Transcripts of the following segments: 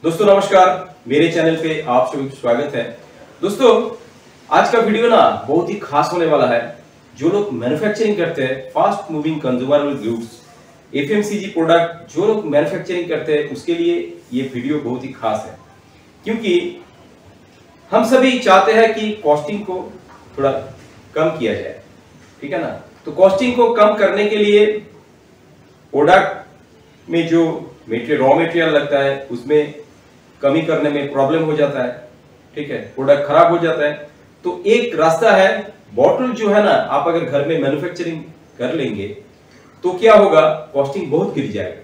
दोस्तों नमस्कार, मेरे चैनल पे आप सभी का स्वागत है। दोस्तों आज का वीडियो ना बहुत ही खास होने वाला है। जो लोग मैन्युफैक्चरिंग करते हैं fast moving consumer goods FMCG product, जो लोग मैन्युफैक्चरिंग करते हैं उसके लिए ये वीडियो बहुत ही खास है, क्योंकि हम सभी चाहते हैं कि कॉस्टिंग को थोड़ा कम किया जाए, ठीक है ना। तो कॉस्टिंग को कम करने के लिए प्रोडक्ट में जो रॉ मटेरियल लगता है उसमें कमी करने में प्रॉब्लम हो जाता है, ठीक है, प्रोडक्ट खराब हो जाता है। तो एक रास्ता है, बॉटल जो है ना, आप अगर घर में मैन्युफैक्चरिंग कर लेंगे तो क्या होगा, कॉस्टिंग बहुत गिर जाएगा।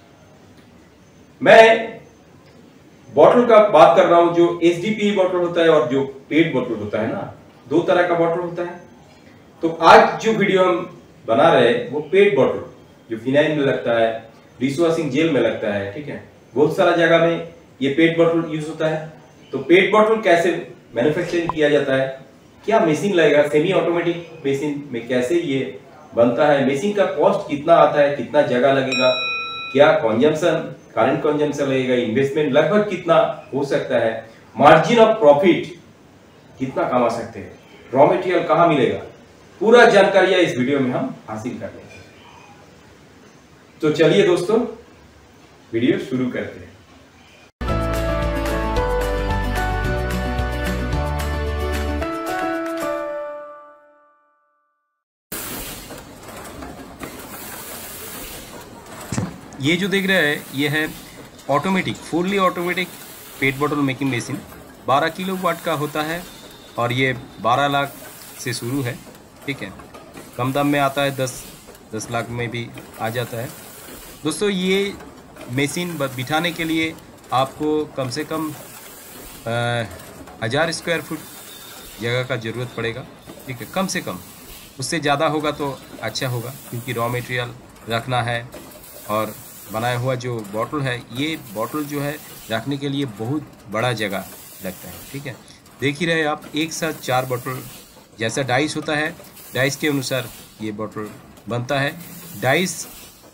मैं बॉटल का बात कर रहा हूं, जो एचडीपी बॉटल होता है और जो पेट बॉटल होता है ना, दो तरह का बॉटल होता है। तो आज जो वीडियो हम बना रहे हैं वो पेट बॉटल, जो फिनाइल में लगता है, डिशवॉशिंग जेल में लगता है, ठीक है, बहुत सारा जगह में ये पेट बॉटल यूज होता है। तो पेट बॉटल कैसे मैन्युफैक्चरिंग किया जाता है, क्या मशीन लगेगा, सेमी ऑटोमेटिक मशीन में कैसे ये बनता है, मशीन का कॉस्ट कितना आता है, कितना जगह लगेगा, क्या कंजम्पशन, करंट कंजम्पशन लगेगा, इन्वेस्टमेंट लगभग कितना हो सकता है, मार्जिन ऑफ प्रॉफिट कितना कमा सकते हैं, रॉ मटेरियल कहाँ मिलेगा, पूरा जानकारी इस वीडियो में हम हासिल कर लेंगे। तो चलिए दोस्तों वीडियो शुरू करते हैं। ये जो देख रहे हैं ये है automatic, fully automatic PET bottle making machine. 12 kilowatt का होता है और ये 12 लाख से शुरू है, ठीक है। कम दाम में आता है, 10 लाख में भी आ जाता है। दोस्तों ये मशीन बिठाने के लिए आपको कम से कम 1000 स्क्वायर फुट जगह का ज़रूरत पड़ेगा, ठीक है, कम से कम। उससे ज़्यादा होगा तो अच्छा होगा, क्योंकि रॉ मटेरियल रखना है और बनाया हुआ जो बॉटल है, ये बॉटल जो है रखने के लिए बहुत बड़ा जगह लगता है, ठीक है। देख ही रहे आप, एक साथ 4 बॉटल, जैसा डाइस होता है डाइस के अनुसार ये बॉटल बनता है। डाइस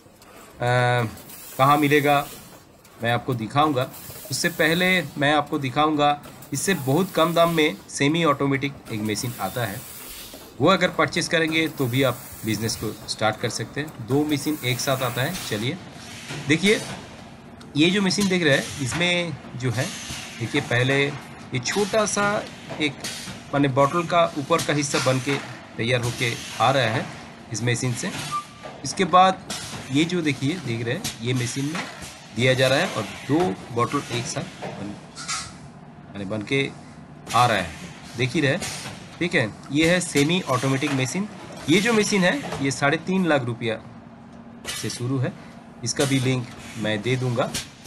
कहाँ मिलेगा मैं आपको दिखाऊंगा। उससे पहले मैं आपको दिखाऊंगा, इससे बहुत कम दाम में सेमी ऑटोमेटिक एक मशीन आता है, वो अगर परचेस करेंगे तो भी आप बिजनेस को स्टार्ट कर सकते हैं। 2 मशीन एक साथ आता है। चलिए देखिए, ये जो मशीन देख रहे हैं इसमें जो है, देखिए पहले ये छोटा सा एक माने बॉटल का ऊपर का हिस्सा बन के तैयार होके आ रहा है इस मशीन से। इसके बाद ये जो देखिए देख रहे हैं, ये मशीन में दिया जा रहा है और 2 बॉटल एक साथ बन के आ रहा है, देख ही रहे, ठीक है। ये है सेमी ऑटोमेटिक मशीन। ये जो मशीन है ये 3.5 लाख रुपया से शुरू है। इसका भी लिंक मैं दे दूंगा।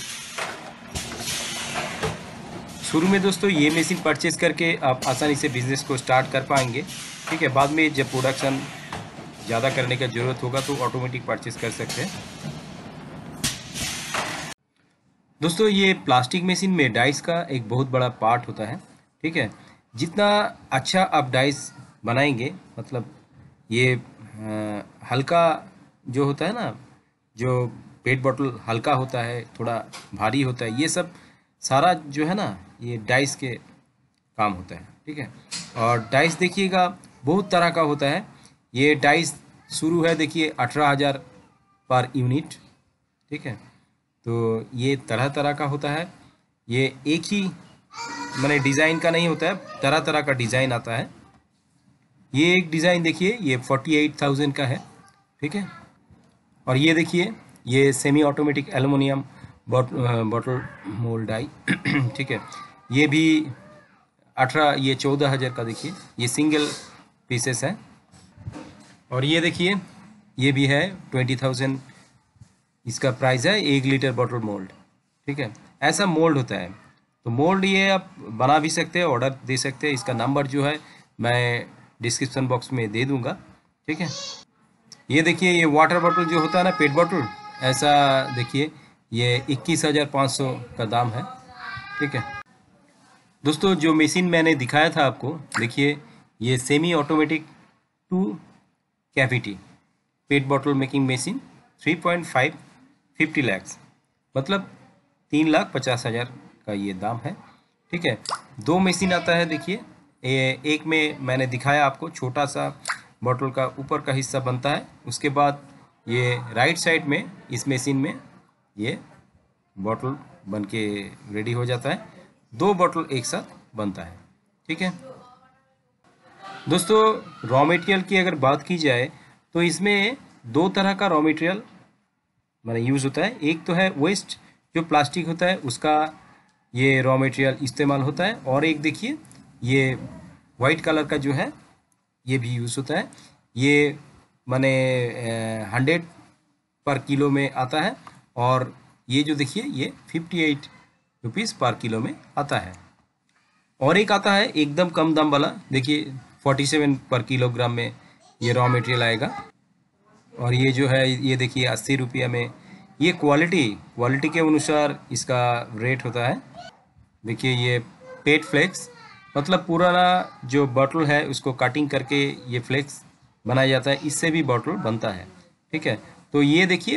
शुरू में दोस्तों ये मशीन परचेज करके आप आसानी से बिजनेस को स्टार्ट कर पाएंगे, ठीक है। बाद में जब प्रोडक्शन ज़्यादा करने का ज़रूरत होगा तो ऑटोमेटिक परचेज कर सकते हैं। दोस्तों ये प्लास्टिक मशीन में डाइस का एक बहुत बड़ा पार्ट होता है, ठीक है। जितना अच्छा आप डाइस बनाएंगे, मतलब ये हल्का जो होता है ना, जो पेट बॉटल हल्का होता है, थोड़ा भारी होता है, ये सब सारा जो है ना ये डाइस के काम होता है, ठीक है। और डाइस देखिएगा बहुत तरह का होता है। ये डाइस शुरू है देखिए 18,000 पर यूनिट, ठीक है। तो ये तरह तरह का होता है। ये एक ही माने डिज़ाइन का नहीं होता है, तरह तरह का डिज़ाइन आता है। ये एक डिज़ाइन देखिए, ये 48,000 का है, ठीक है। और ये देखिए, ये semi automatic aluminium bottle mould die, ठीक है। ये भी 14,000 का देखिए, ये सिंगल पीसेस है। और ये देखिए, ये भी है 20,000, इसका प्राइस है 1 लीटर बॉटल मोल्ड, ठीक है। ऐसा मोल्ड होता है। तो मोल्ड ये आप बना भी सकते हैं, ऑर्डर दे सकते हैं। इसका नंबर जो है मैं डिस्क्रिप्शन बॉक्स में दे दूंगा, ठीक है। ये देखिए, ये वाटर बॉटल जो होता है ना, पेट बॉटल, ऐसा देखिए ये 21,500 का दाम है, ठीक है। दोस्तों जो मशीन मैंने दिखाया था आपको, देखिए ये semi automatic 2 cavity PET bottle making machine 3.5 50 lakh, मतलब 3,50,000 का ये दाम है। ठीक है, 2 मशीन आता है। देखिए एक में मैंने दिखाया आपको, छोटा सा बॉटल का ऊपर का हिस्सा बनता है, उसके बाद ये राइट साइड में इस मशीन में ये बॉटल बन के रेडी हो जाता है। 2 बॉटल एक साथ बनता है। ठीक है दोस्तों, रॉ मटेरियल की अगर बात की जाए तो इसमें 2 तरह का रॉ मटेरियल मैंने यूज़ होता है। एक तो है वेस्ट, जो प्लास्टिक होता है उसका ये रॉ मटेरियल इस्तेमाल होता है, और एक देखिए ये वाइट कलर का जो है ये भी यूज़ होता है। ये माने 100 पर किलो में आता है, और ये जो देखिए ये 58 रुपीज़ पर किलो में आता है। और एक आता है एकदम कम दाम वाला, देखिए 47 पर किलोग्राम में ये रॉ मटेरियल आएगा, और ये जो है ये देखिए 80 रुपया में। ये क्वालिटी के अनुसार इसका रेट होता है। देखिए ये पेट फ्लेक्स, मतलब पुराना जो बॉटल है उसको कटिंग करके ये फ्लेक्स बनाया जाता है, इससे भी बॉटल बनता है। ठीक है, तो ये देखिए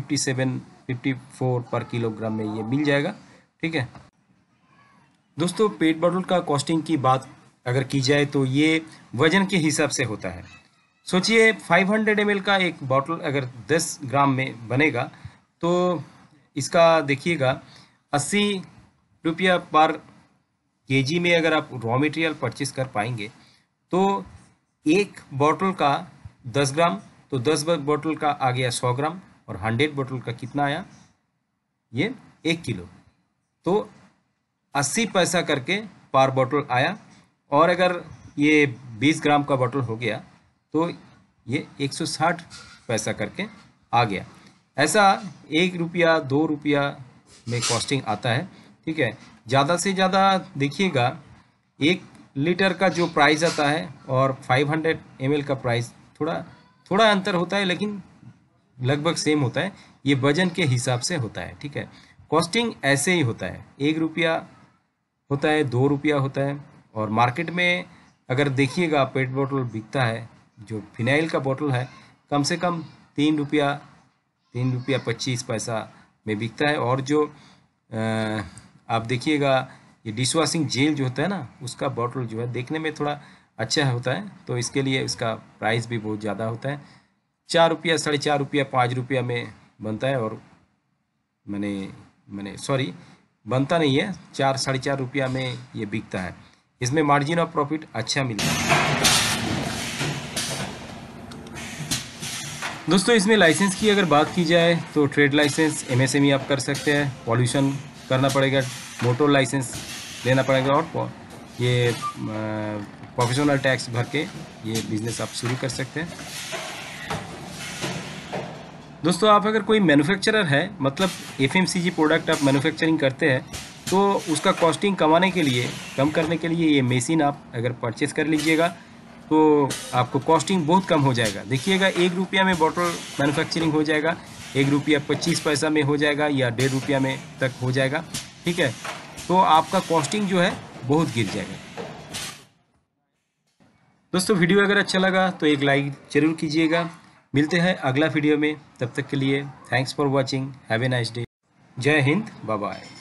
54 पर किलोग्राम में ये मिल जाएगा। ठीक है दोस्तों, पेट बॉटल का कॉस्टिंग की बात अगर की जाए तो ये वजन के हिसाब से होता है। सोचिए 500 ml का एक बॉटल अगर 10 ग्राम में बनेगा तो इसका देखिएगा 80 रुपया पर केजी में अगर आप रॉ मटेरियल परचेस कर पाएंगे तो एक बॉटल का 10 ग्राम, तो 10 बॉटल का आ गया 100 ग्राम, और 100 बॉटल का कितना आया, ये 1 किलो, तो 80 पैसा करके पर बॉटल आया। और अगर ये 20 ग्राम का बॉटल हो गया तो ये 160 पैसा करके आ गया। ऐसा 1 रुपया 2 रुपया में कॉस्टिंग आता है। ठीक है, ज़्यादा से ज़्यादा देखिएगा 1 लीटर का जो प्राइस आता है और 500 ml का प्राइस थोड़ा अंतर होता है, लेकिन लगभग सेम होता है। ये वजन के हिसाब से होता है। ठीक है, कॉस्टिंग ऐसे ही होता है, 1 रुपया होता है, 2 रुपया होता है। और मार्केट में अगर देखिएगा पेट बोतल बिकता है, जो फिनाइल का बोतल है, कम से कम 3 रुपया 25 पैसा में बिकता है। और जो आप देखिएगा ये डिश वॉशिंग जेल जो होता है ना, उसका बॉटल जो है देखने में थोड़ा अच्छा होता है, तो इसके लिए इसका प्राइस भी बहुत ज़्यादा होता है। 4 रुपया 4.5 रुपया 5 रुपया में बनता है, और मैंने सॉरी बनता नहीं है, 4 4.5 रुपया में ये बिकता है। इसमें मार्जिन ऑफ प्रॉफिट अच्छा मिलता है। दोस्तों, इसमें लाइसेंस की अगर बात की जाए तो ट्रेड लाइसेंस MSME आप कर सकते हैं, पॉल्यूशन करना पड़ेगा, मोटर लाइसेंस लेना पड़ेगा, और ये प्रोफेशनल टैक्स भर के ये बिज़नेस आप शुरू कर सकते हैं। दोस्तों, आप अगर कोई मैन्युफैक्चरर है, मतलब FMCG प्रोडक्ट आप मैन्युफैक्चरिंग करते हैं, तो उसका कॉस्टिंग कम करने के लिए ये मशीन आप अगर परचेस कर लीजिएगा तो आपको कॉस्टिंग बहुत कम हो जाएगा। देखिएगा 1 रुपया में बॉटल मैन्युफैक्चरिंग हो जाएगा, 1 रुपया 25 पैसा में हो जाएगा, या 1.5 रुपया में तक हो जाएगा। ठीक है, तो आपका कॉस्टिंग जो है बहुत गिर जाएगा। दोस्तों, वीडियो अगर अच्छा लगा तो एक लाइक ज़रूर कीजिएगा। मिलते हैं अगला वीडियो में, तब तक के लिए thanks for watching, have a nice day. जय हिंद, बाय बाय।